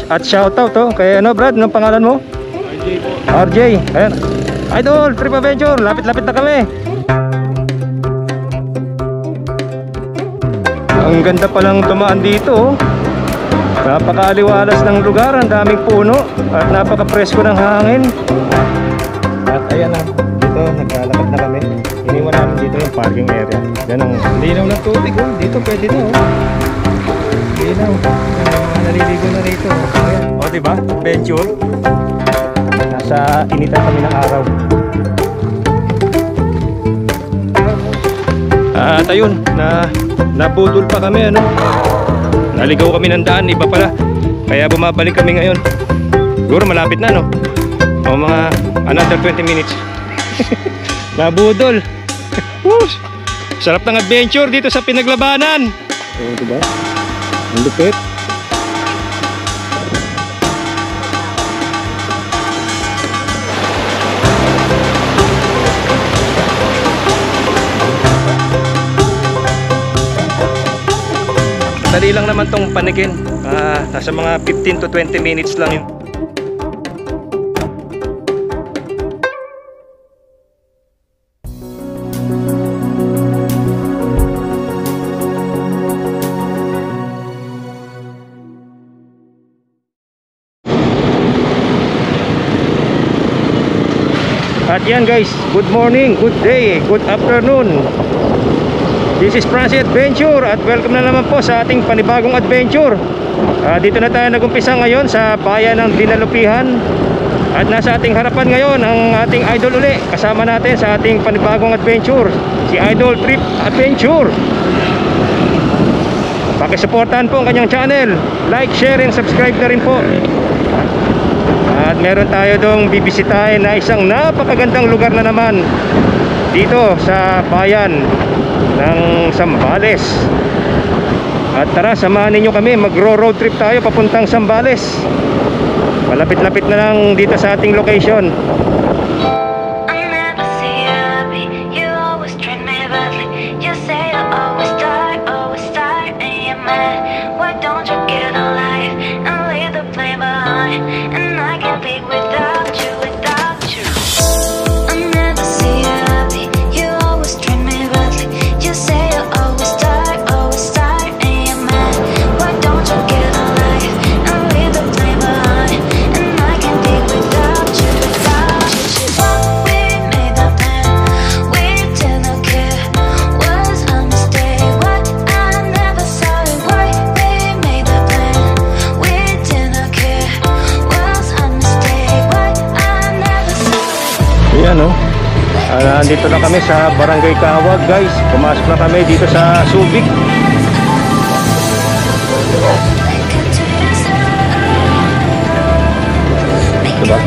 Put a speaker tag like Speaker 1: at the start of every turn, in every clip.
Speaker 1: At shoutout to kay ano Brad, anong pangalan mo?
Speaker 2: RJ po.
Speaker 1: RJ, ayan. Idol, Trip Adventure, lapit-lapit na kami. Ang ganda palang tumaan dito, oh. Napakaaliwalas ng lugar, ang daming puno at napaka-presko ng hangin. At ayan na, dito naglalakad na kami. Iniwan namin dito yung parking area. Yan ang linaw ng tubig, oh. Dito pwede na, oh. Linaw. Naliligo na rito. Ayan. O diba? Adventure. Nasa initan kami ng araw. At ayun, napudol pa kami, ano. Naligaw kami ng daan, iba pala. Kaya bumabalik kami ngayon. Siguro malapit na, no? O mga another 20 minutes. Nabudol. Sarap ng adventure dito sa pinaglabanan. O diba? Ang lupit. Dali lang naman tong panikin. Nasa mga 15 to 20 minutes lang yun. At yan guys, good morning, good day, good afternoon. This is Francie Adventure at welcome na naman po sa ating panibagong adventure. Dito na tayo nag-umpisa ngayon sa bayan ng Dinalupihan. At nasa ating harapan ngayon ang ating idol uli. Kasama natin sa ating panibagong adventure, si Idol Trip Adventure. Pakisuportahan po ang kanyang channel. Like, share, and subscribe na rin po. At meron tayo dong bibisitahin na isang napakagandang lugar na naman dito sa bayan ng Zambales. At tara, samahan ninyo kami, magro-road trip tayo papuntang Zambales. Malapit-lapit na lang dito sa ating location. Nandito na kami sa Barangay Kawag guys. Pumasok na kami dito sa Subic. Diba?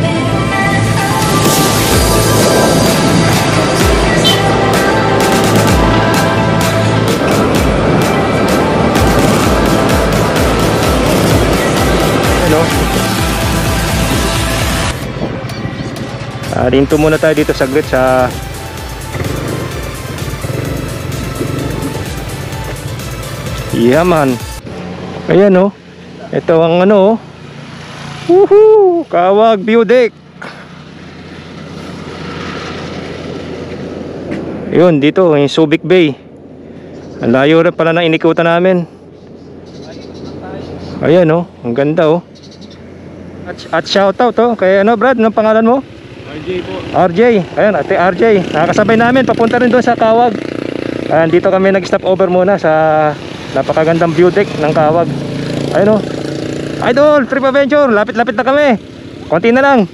Speaker 1: Hello. Dito muna tayo dito saglit sa Yaman. Ayan, oh. Ito ang ano, oh. Woohoo! Kawag View Deck. Yun, dito yung Subic Bay. Ang layo rin pala na inikutan namin. Ayan, oh. Ang ganda, oh. At shoutout, oh. Kaya ano, Brad, anong pangalan mo?
Speaker 2: RJ po.
Speaker 1: RJ. Ayan, ate RJ. Nakakasabay namin papunta rin doon sa Kawag. Ayan, dito kami nag-stop over muna sa napakagandang view deck ng Kawag. Ayun, oh. Idol, Trip Adventure, lapit-lapit na kami. Konti na lang.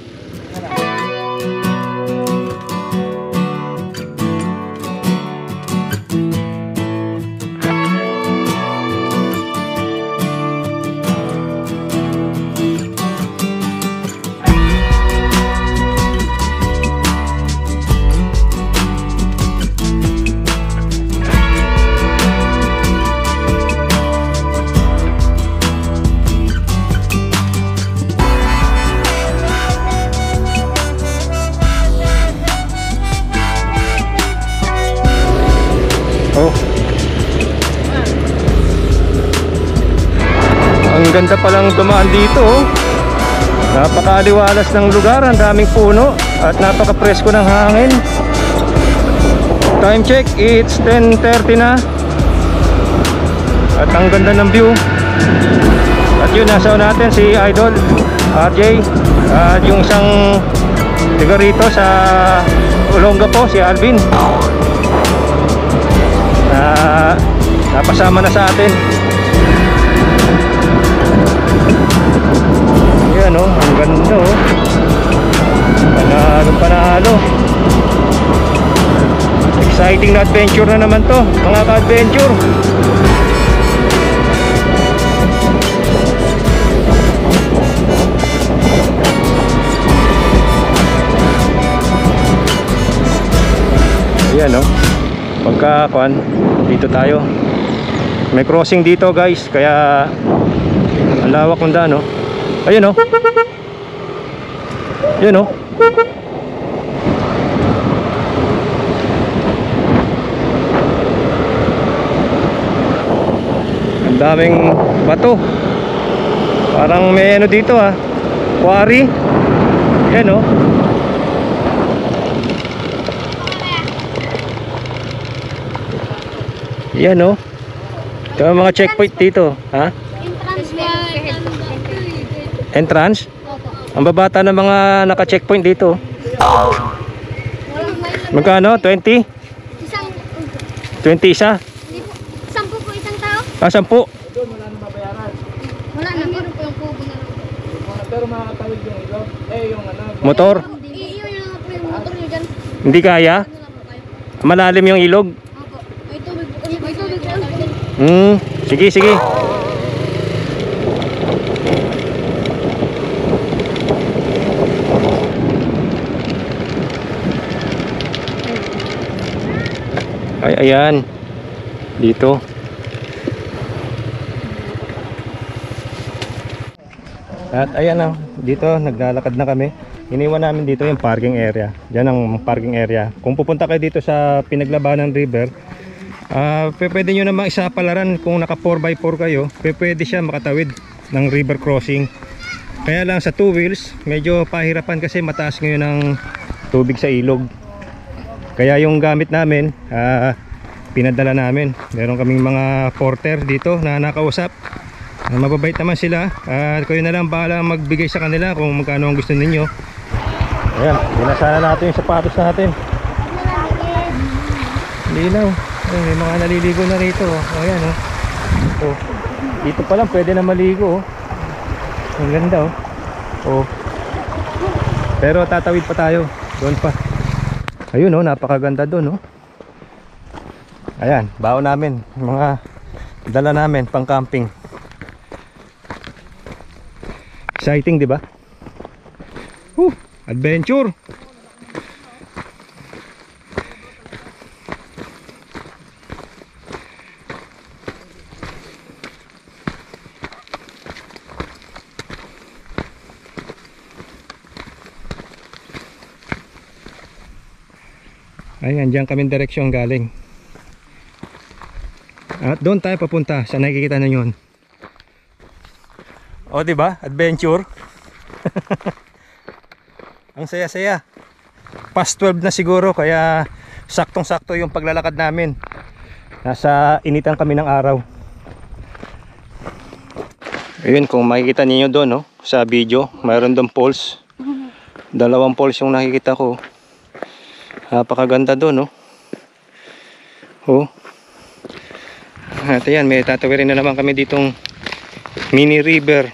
Speaker 1: ganda palang dumaan dito, oh. Napakaliwalas ng lugar, ang daming puno at napaka-presko ng hangin. Time check, it's 10:30 na. At ang ganda ng view. At yun, nasa natin si Idol RJ at yung isang tiga rito sa Olonga po, si Alvin, napasama na sa atin. Yan, oh, ang ganda, oh. Panalo. Exciting na adventure na naman to, mga ka-adventure. Ayan, no? Pagka-kuan, dito tayo. May crossing dito, guys, kaya ang lawak ng daan, no? Ayun, no? Ayun, no? Ang daming bato. Parang may ano dito, ah, quarry. Ayan, no? Yan, no? Ito ang mga checkpoint dito, ha? Entrance? Ang babata ng mga naka-checkpoint dito. Magkano? 20? 20 isa?
Speaker 2: 10 po isang tao?
Speaker 1: Ah, 10.
Speaker 3: Wala nang babayaran.
Speaker 2: Wala na, meron po yung kubo na lang.
Speaker 3: Pero makakatawid yung ilog. Yung ano.
Speaker 1: Motor?
Speaker 2: Iyon yung po yung motor nyo dyan.
Speaker 1: Hindi kaya?
Speaker 2: Ano lang po kayo?
Speaker 1: Malalim yung ilog?
Speaker 2: Opo. May tubig po kasi. May tubig po.
Speaker 1: Sige, sige. Ay, ayan. Dito. At ayan na, dito naglalakad na kami. Iniwan namin dito yung parking area. Diyan ang parking area. Kung pupunta kayo dito sa Pinaglabanan River, pwede nyo namang isapalaran kung naka 4x4 kayo. Pwede siya makatawid ng river crossing. Kaya lang sa 2 wheels, medyo pahirapan kasi mataas ngayon ang tubig sa ilog. Kaya yung gamit namin, pinadala namin. Meron kaming mga porter dito na nakausap. Mababait naman sila. Kayo na lang bahala magbigay sa kanila kung magkano ang gusto ninyo. Ayan, binasana natin yung sapatos natin. Linaw. Ayan, may mga naliligo na rito. Ayan, oh. Oh. Dito pa lang pwede na maligo, oh. Ang ganda, oh. Oh. Pero tatawid pa tayo. Doon pa. Ayun, oh, napakaganda doon, oh. Ayan, baon namin. Mga dala namin pang camping. Exciting, di ba? Adventure. Ayan, dyan kami direksyon galing. At doon tayo papunta sa nakikita na yun. O, di ba? Adventure. Ang saya-saya. Past 12 na siguro, kaya saktong-sakto yung paglalakad namin. Nasa initan kami ng araw. Ayun, kung makikita niyo doon, no, sa video, mayroon doon poles. 2 poles yung nakikita ko. Napakaganda doon, no. Oh. At ayan, may tatawirin na naman kami ditong mini river.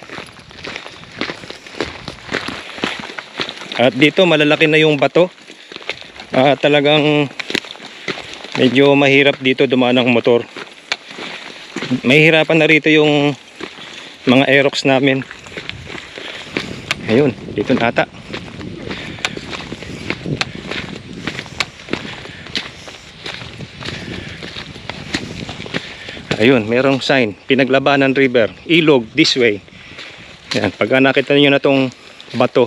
Speaker 1: At dito malalaki na yung bato. Talagang medyo mahirap dito dumaan ng motor. Mahihirapan na rito yung mga Aerox namin. Ayun, dito na ata. Ayun, merong sign, Pinaglabanan River, ilog this way. Yan, pag nakita niyo na tong bato,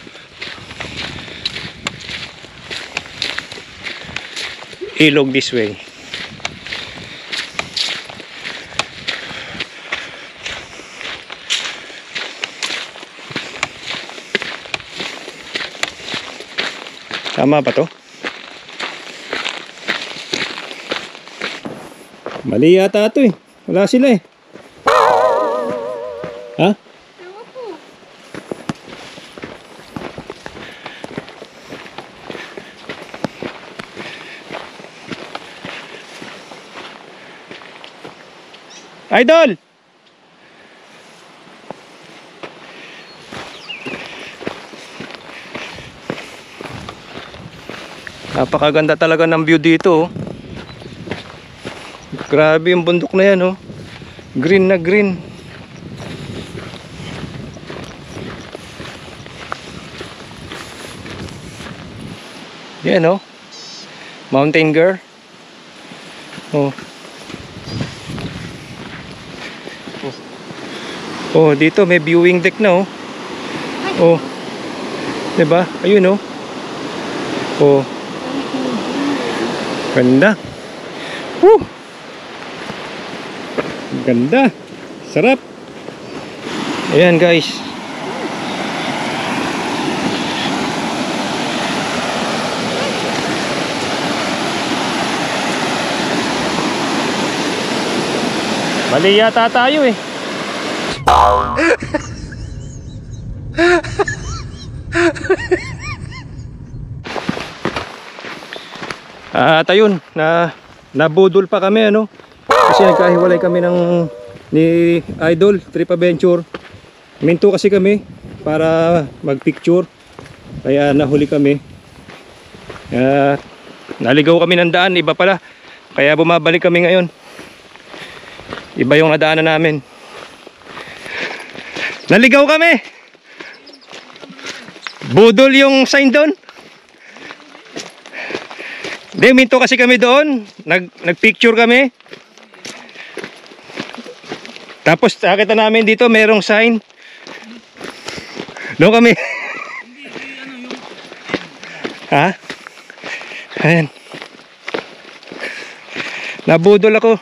Speaker 1: ilog this way. Tama ba to? Mali yata ito eh. Wala sila eh. Ha? Idol! Napakaganda talaga ng view dito oh. Grabe yung bundok na yan oh. Green na green. Yan oh. Mountain girl. Oh. Oh, dito may viewing deck na oh. Oh. 'Di ba? Ayun oh. Oh. Ganda. Woo! Ganda. Sarap. Ayan guys. Mali yata tayo eh. At ayun, nabudol pa kami ano. Kasi nagkahiwalay kami ni Idol Trip Adventure. Minto kasi kami para magpicture. Kaya nahuli kami. Naligaw kami ng daan, iba pala. Kaya bumabalik kami ngayon. Iba yung nadaanan namin. Naligaw kami. Budol yung sign doon. Hindi, minto kasi kami doon. Nagpicture kami. Tapos nakita namin dito merong sign. Doon kami. Ha? Ayan. Nabudol ako.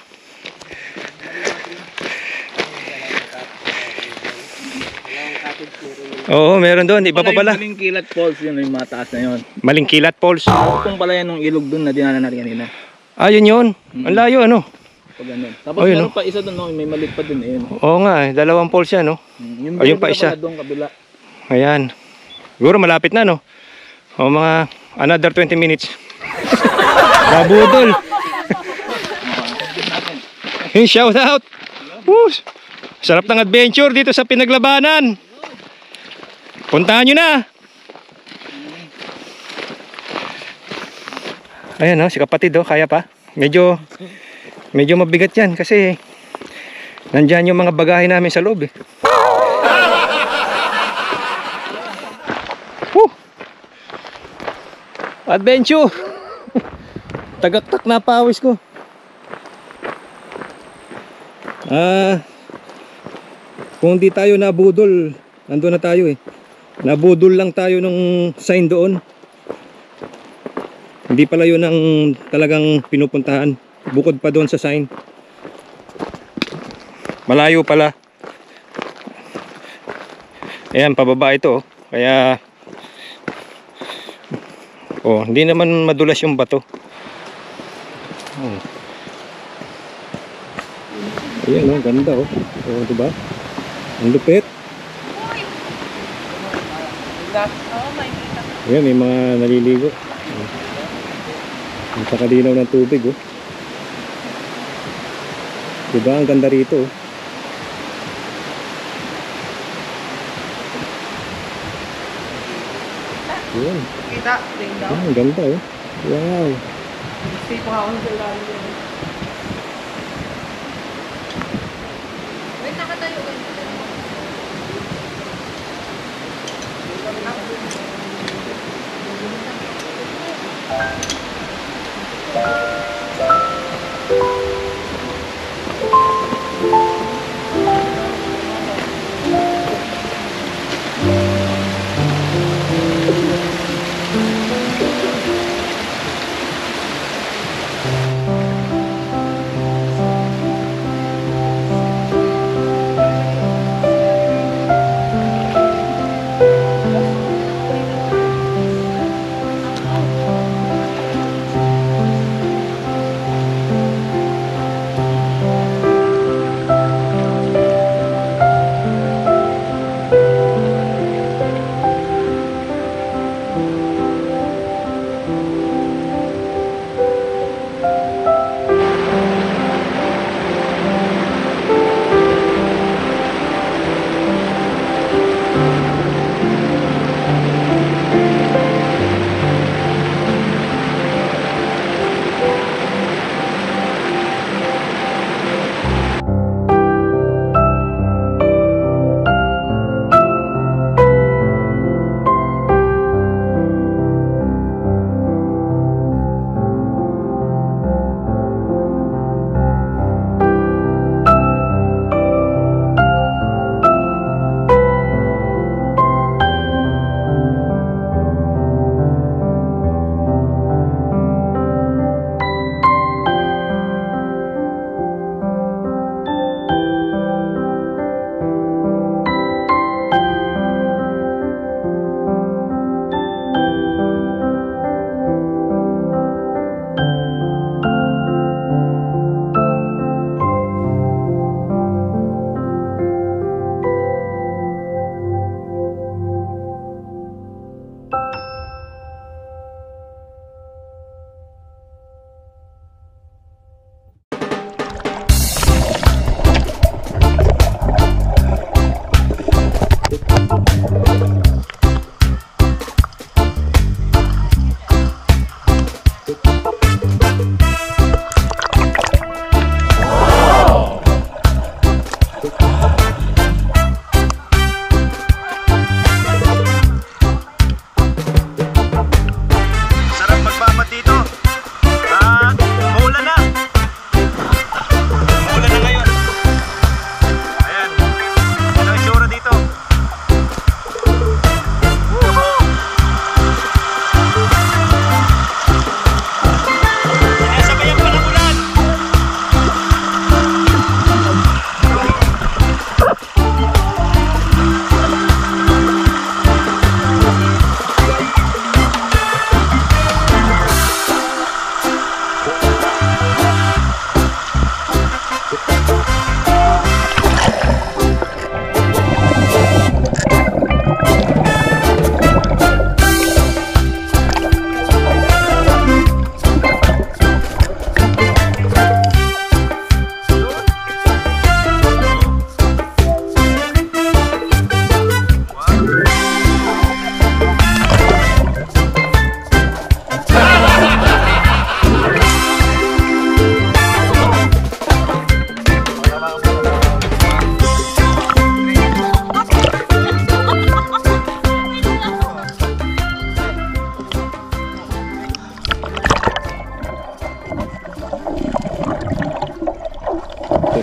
Speaker 1: Oo, meron doon. Iba pa pala.
Speaker 3: Maling Kilat Falls yun, yung mataas na yun.
Speaker 1: Maling Kilat Falls.
Speaker 3: Kung pala yan ng ilog doon na dinala natin kanina.
Speaker 1: Ayun yun. Ang layo ano.
Speaker 3: Pag ganun. Tapos
Speaker 1: ayun,
Speaker 3: meron pa isa doon, no? May maliit pa doon. Ayun.
Speaker 1: Oo nga eh. Dalawang falls yan no.
Speaker 3: Yung
Speaker 1: ayun pa isa.
Speaker 3: Doon kabila.
Speaker 1: Ayan. Siguro malapit na no. O mga another 20 minutes. Nabudol. Shout out. Woo! Sarap ng adventure dito sa Pinaglabanan. Puntahan nyo na. Ayan o, si kapatid o, kaya pa. Medyo mabigat yan kasi nandyan yung mga bagahe namin sa loob eh. Woo! Adventure. Tagaktak na pawis ko. Kung di tayo nabudol, nandun na tayo eh. Nabudol lang tayo nung sign doon. Hindi pala yun ang talagang pinupuntahan. Bukod pa doon sa sign. Malayo pala. Ayan, pababa ito. Kaya hindi naman madulas yung bato. Ayan ganda diba? Ang lupit. Ayan, may mga naliligo. Ang kakadinaw ng tubig diba, ang ganda rito Ayan.
Speaker 3: Kita, ding daw.
Speaker 1: Ang ganda wow.
Speaker 3: Gusto ko ako sa ilalim.
Speaker 2: Wait, nakatayo ka.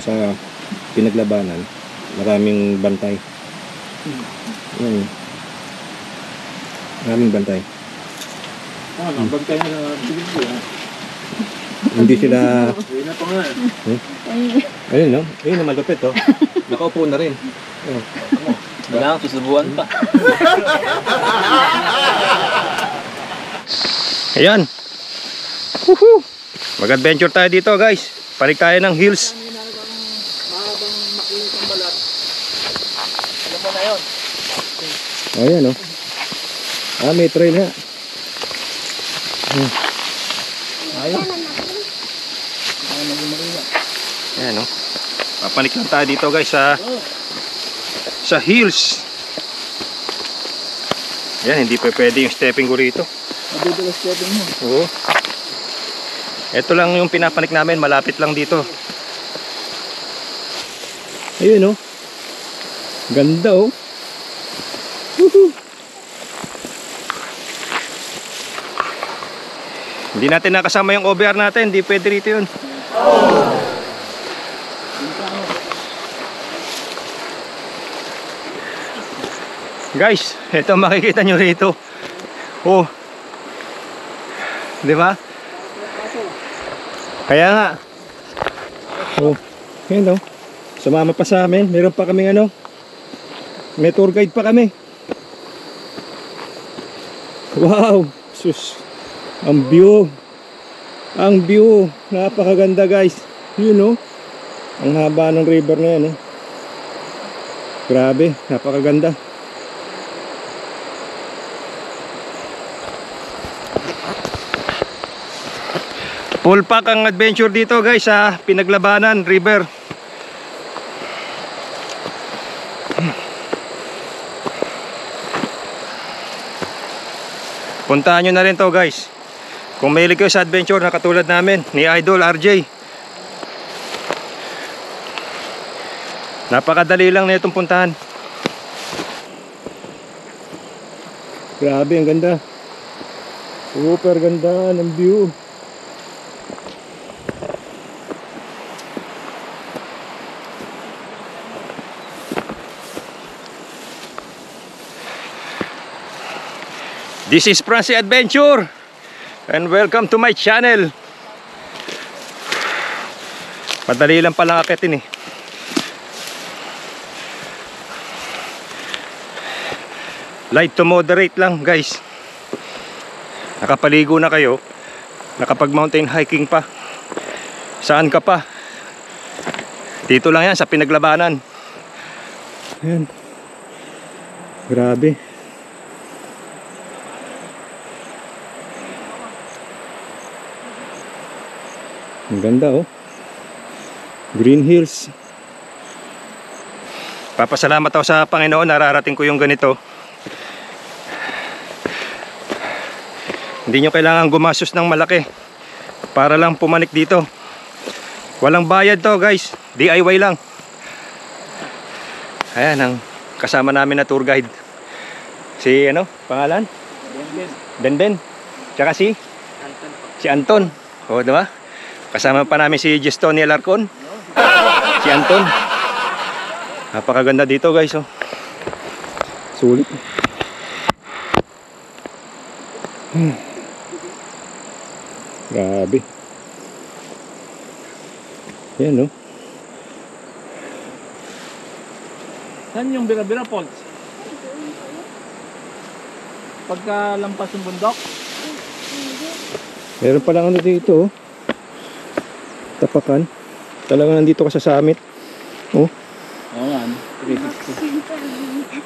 Speaker 1: sa pinaglabanan, maraming bantay. Yan. Maraming bantay.
Speaker 3: Bantay na bigil ko.
Speaker 1: Hindi sila...
Speaker 3: Ayun na pa nga.
Speaker 1: Ayun, no? Ayun na malupit, oh. Nakaupo na rin. Oh.
Speaker 3: Wala, susubuan pa.
Speaker 1: Ayan. Woohoo! Mag-adventure tayo dito, guys. Balik tayo ng hills.
Speaker 3: Mahabang makinis ang balat. Alam mo na yun.
Speaker 1: Oh, ayan, oh. Ah, may trail ha.
Speaker 3: Ayun.
Speaker 1: Ayan, oh. Papanik lang tayo dito, guys, sa hills. Ayan, hindi pa pwede yung stepping ko rito.
Speaker 3: Madudulas stepping mo.
Speaker 1: Oo. Ito lang yung pinapanik namin, malapit lang dito. Ayun, oh. Ganda, oh. Woohoo! Hindi natin nakasama yung OBR natin, hindi pwede rito yun. Guys, ito makikita nyo rito. Oh. Di ba? Kaya nga. Oh, yun, oh. Sumama pa sa amin. Meron pa kaming ano. May tour guide pa kami. Wow, sus. Ang view. Ang view. Napakaganda, guys. Yun, oh. Ang haba ng river na yan, oh. Grabe, napakaganda. Full pack ang adventure dito, guys, sa Pinaglabanan River. Puntahan nyo na rin to, guys. Kung mahilig kayo sa adventure na katulad namin ni Idol RJ. Napakadali lang na itong puntahan. Grabe, ang ganda. Super ganda ng view. This is Francie Adventure and welcome to my channel. Madali lang palang akitin eh. Light to moderate lang, guys. Nakapaligo na kayo. Nakapag mountain hiking pa. Saan ka pa? Dito lang yan sa Pinaglabanan. Ayan. Grabe. Ang ganda, oh. Green Hills. Papasalamat ako sa Panginoon, nararating ko yung ganito. Hindi nyo kailangan gumastos ng malaki para lang pumanik dito. Walang bayad to, guys. DIY lang. Ayan ang kasama namin na tour guide. Si ano? Pangalan? Denben. Tsaka si Anton. O, diba? Kasama pa namin si Gestoni Alarcon. Si Anton. Napakaganda dito, guys, oh. Sulit. Grabe. Yan, oh.
Speaker 3: Saan yung Bira-Bira Falls? Pagka lampas yung bundok?
Speaker 1: Meron palang ano dito, oh. Tapakan. Talagang nandito ka sa summit. Oh.
Speaker 3: Oo nga, 360.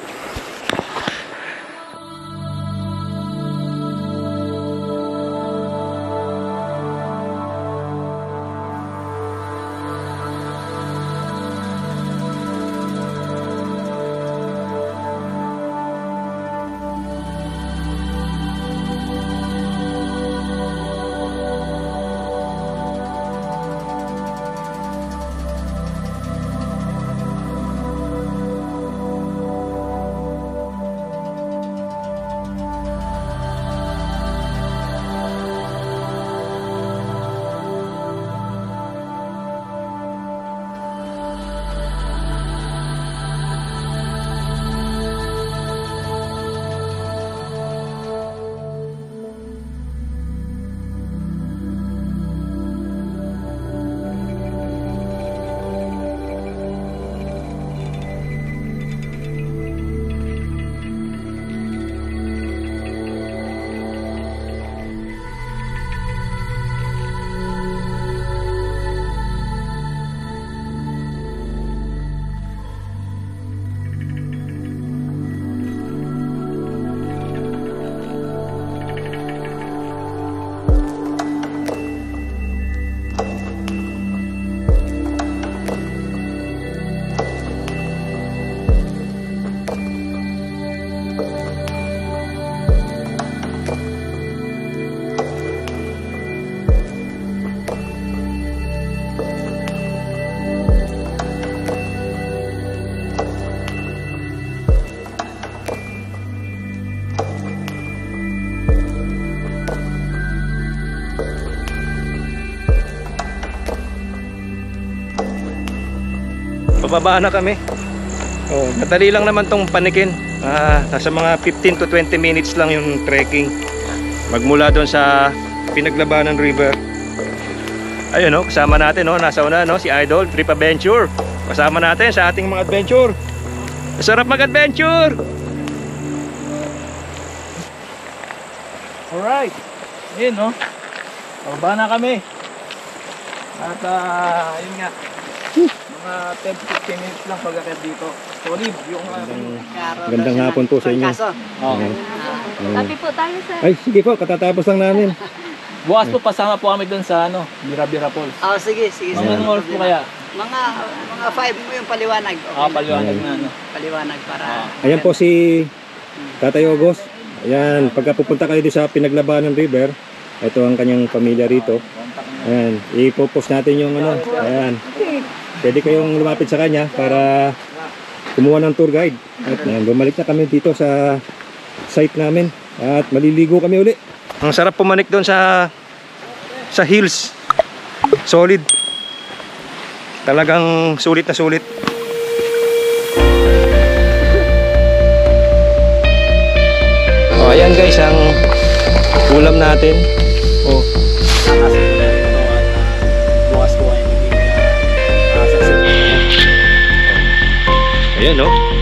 Speaker 1: Pababa na kami. Oh, madali lang naman tong panikin. Nasa mga 15 to 20 minutes lang yung trekking. Magmula doon sa Pinaglabanan River. Ayun no, kasama natin no, nasa una no, si Idol Trip Adventure. Kasama natin sa ating mga adventure. Masarap mag-adventure.
Speaker 3: Alright. Ayun, no? Pababa na kami. At, yun nga. Mga 10-15 minutes lang pagkakit dito. Solid yung
Speaker 1: Gandang hapon po sa inyo.
Speaker 3: Okay.
Speaker 2: Sabi po tayo sa...
Speaker 1: Ay, sige po, katatapos lang namin.
Speaker 3: Bukas po pasama po kami dun sa Bira-Bira Falls.
Speaker 4: Sige.
Speaker 3: Mga oras po kaya?
Speaker 4: Mga 5 mo yung paliwanag. Okay.
Speaker 3: Paliwanag na
Speaker 4: Paliwanag para...
Speaker 1: Ayan po si Tatay Ogos. Ayan, pagka pupunta kayo doon sa Pinaglabanan River, ito ang kanyang pamilya rito. Ayan, i-post natin yung ano. Ayan. Pwede kayong lumapit sa kanya para kumuha ng tour guide. At ayan, bumalik na kami dito sa site namin at maliligo kami uli. Ang sarap pumanik doon sa hills. Solid. Talagang sulit na sulit. Oh, ayan guys ang ulam natin. Oh.
Speaker 3: Bukas po ay maging
Speaker 1: Ayan no.